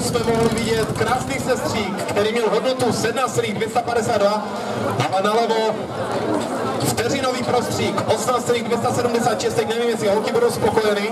jsme mohli vidět krásný sestřík, který měl hodnotu 17,252, ale nalevo vteřinový prostřík 18,276, tak nevím, jestli holky budou spokojeny.